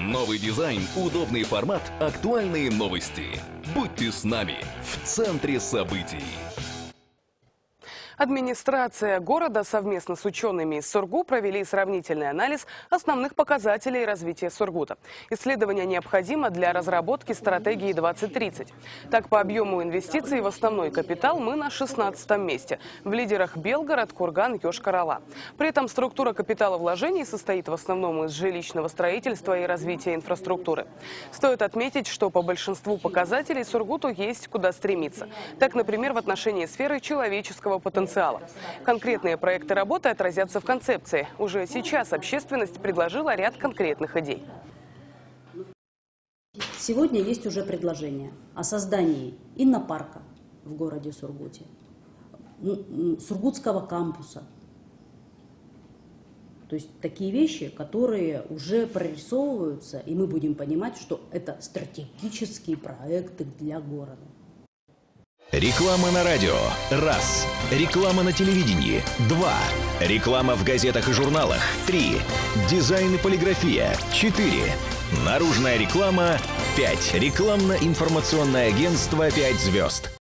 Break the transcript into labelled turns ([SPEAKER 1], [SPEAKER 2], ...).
[SPEAKER 1] Новый дизайн, удобный формат, актуальные новости. Будьте с нами в центре событий.
[SPEAKER 2] Администрация города совместно с учеными из Сургу провели сравнительный анализ основных показателей развития Сургута. Исследование необходимо для разработки стратегии 2030. Так, по объему инвестиций в основной капитал мы на 16-м месте. В лидерах Белгород, Курган, Йошкар-Ола. При этом структура капиталовложений состоит в основном из жилищного строительства и развития инфраструктуры. Стоит отметить, что по большинству показателей Сургуту есть куда стремиться. Так, например, в отношении сферы человеческого потенциала. Конкретные проекты работы отразятся в концепции. Уже сейчас общественность предложила ряд конкретных идей.
[SPEAKER 3] Сегодня есть уже предложение о создании иннопарка в городе Сургуте, сургутского кампуса. То есть такие вещи, которые уже прорисовываются, и мы будем понимать, что это стратегические проекты для города.
[SPEAKER 4] Реклама на радио – раз. Реклама на телевидении – два. Реклама в газетах и журналах – три. Дизайн и полиграфия – 4. Наружная реклама – 5. Рекламно-информационное агентство «5 звезд».